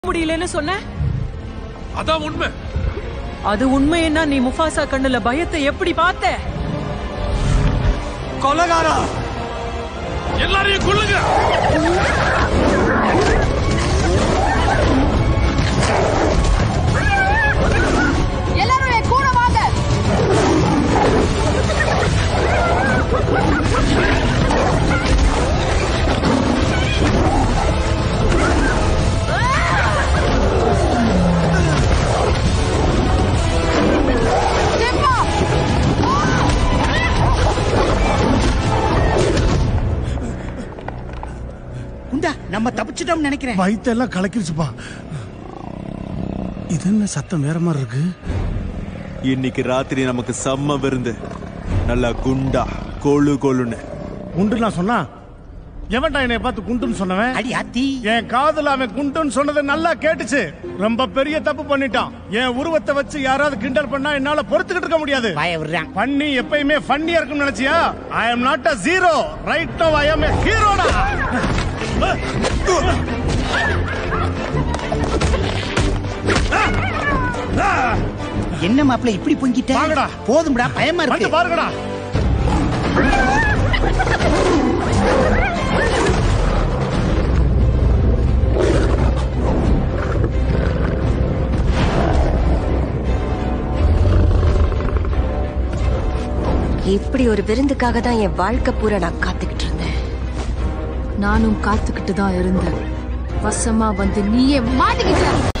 முடியலன்னு சொன்ன அதான் உண்மை. அது உண்மைன்னா நீ முஃபாசா கண்ணுல பயத்தை எப்படி பார்த்த? கொலைகாரா, எல்லாரையும் கொல்லுங்க. எல்லாரும் என் கூட வாங்க. நம்ம தப்பிச்சிட்டோம் நினைக்கிறேன். வயிற்றெல்லாம் கலக்கிருச்சுப்பா. இது என்ன சத்தம் வேற மாதிரி இருக்கு? இன்னைக்கு ராத்திரி நமக்கு செம்ம விருந்து. நல்லா குண்டா கொழு கொழுன்னு. குண்டு நான் சொன்னா எவன்டா என்னை பார்த்து குண்டுன்னு சொன்னவன்? அடி ஆத்தி, என் காதுல அவன் குண்டுன்னு சொன்னது நல்லா கேட்டுச்சு. ரொம்ப பெரிய தப்பு பண்ணிட்டான். என் உருவத்தை வச்சு யாராவது கிண்டல் பண்ணா என்னால பொறுத்துக்கிட்டு இருக்க முடியாது. வாய விடுறான். பண்ணி எப்பயுமே ஃபன்னியா இருக்கும்னு நினைச்சியா? I am not a zero. Right now I am a hero டா. என்ன மாப்பிள்ள இப்படி பொங்கிட்ட? வாங்கடா. போதும்டா, பயமா வந்து இருக்கு. பாருங்கடா. இப்படி ஒரு விருந்துக்காக தான் என் வாழ்க்கை பூரா நான் காத்துக்கிட்டு இருந்தேன். நானும் காத்துக்கிட்டு தான் இருந்தேன். வசமா வந்து நீயே மாட்டிக்கிட்ட.